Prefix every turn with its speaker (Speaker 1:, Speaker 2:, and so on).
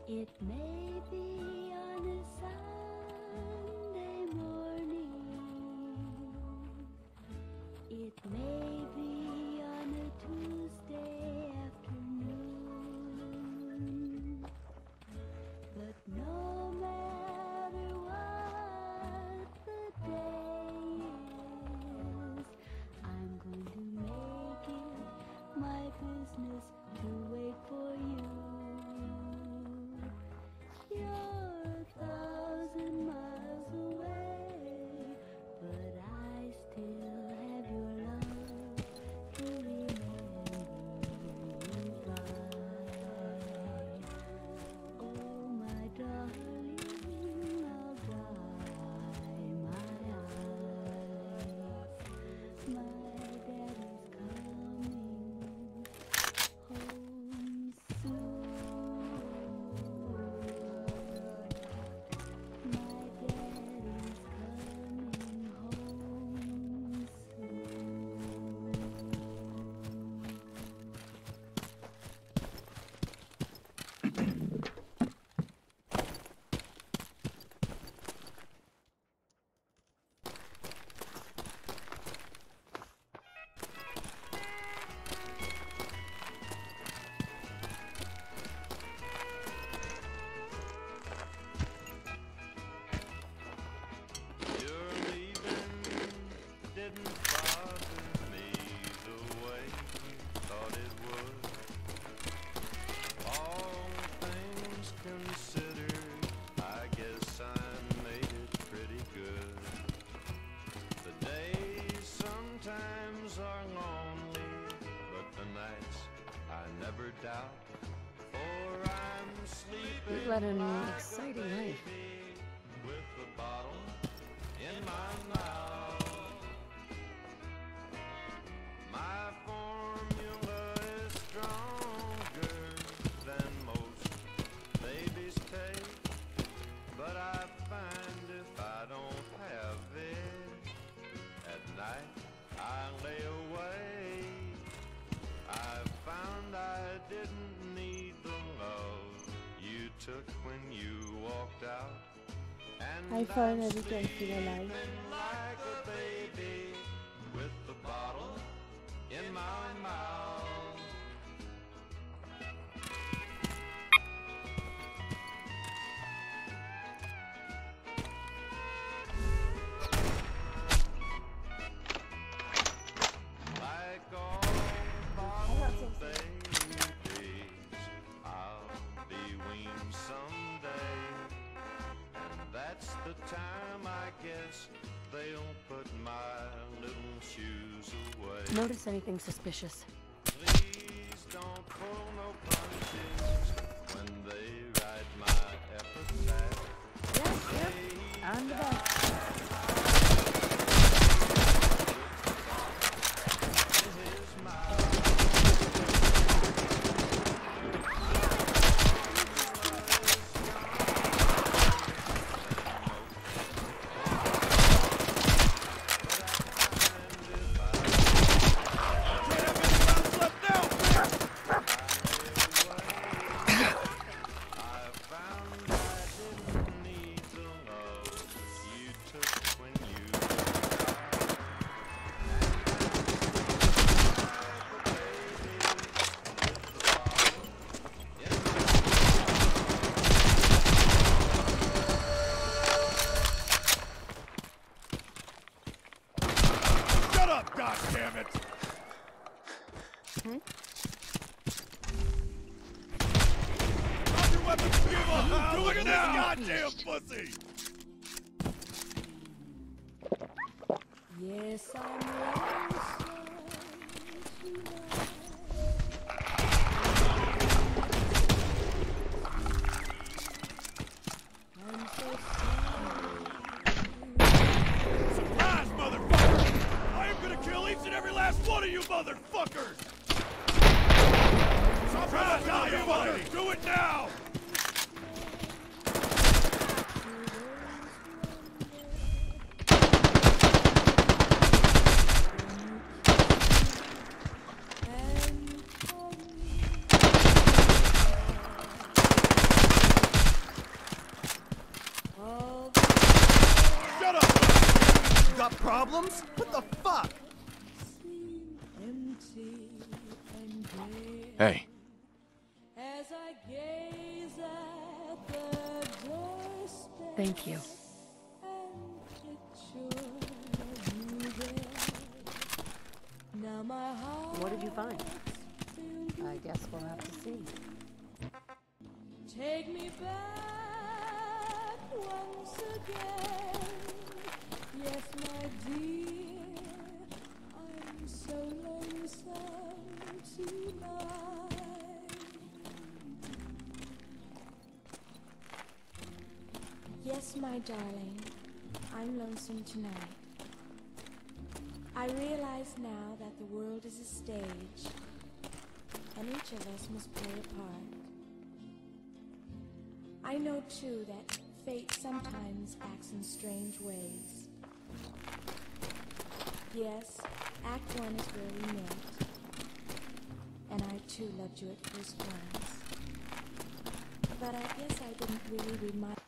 Speaker 1: It may be on a Sunday morning. It may be on a Tuesday afternoon. But no matter what the day is, I'm going to make it my business to wait for you. You're 1,000 miles away, but I still have your love to remember you by. Oh, my darling, I'll dry my eyes. My daddy's coming home soon. My daddy's coming home
Speaker 2: Your leaving didn't bother me the way you thought it would. All things considered, I guess I made it pretty good. The days sometimes are lonely, but the nights I never doubt. For I'm sleeping
Speaker 3: You led an
Speaker 2: like
Speaker 3: exciting
Speaker 2: a
Speaker 3: life.
Speaker 2: baby with the bottle in my mouth. My formula is stronger than most babies take, but I find if I don't have it at night, I lay awake. I found I didn't need the love you took when you walked out. And
Speaker 4: I finally can feel alive.
Speaker 2: sleeping like a baby with the bottle in my mouth. Like all bottle babies, I'll be weaned someday. And that's the time I guess they'll put my little shoes away.
Speaker 3: Notice anything suspicious?
Speaker 2: Please don't pull no punches when they write my epitaph.
Speaker 3: Yep. On the back.
Speaker 2: His mouth.
Speaker 5: Shut up, goddammit! Drop your weapons, give up! Look at this goddamn pussy!
Speaker 1: Yes, I'm lonesome tonight. I'm so
Speaker 5: Surprise, motherfucker! I am gonna kill each and every last one of you motherfuckers! Surprise, motherfucker! Do it now!
Speaker 4: problems? What the fuck?
Speaker 6: Hey.
Speaker 1: As I gaze at the doorstep
Speaker 3: Thank you.
Speaker 1: and picture you there. Now my heart
Speaker 3: What did you find? I guess we'll have to see.
Speaker 1: take me back once again. Yes, my dear, I'm so lonesome tonight. Yes, my darling, I'm lonesome tonight. I realize now that the world is a stage, and each of us must play a part. I know, too, that fate sometimes acts in strange ways. Yes, Act 1 is where we met, and I, too, loved you at first glance. But I guess I didn't really read my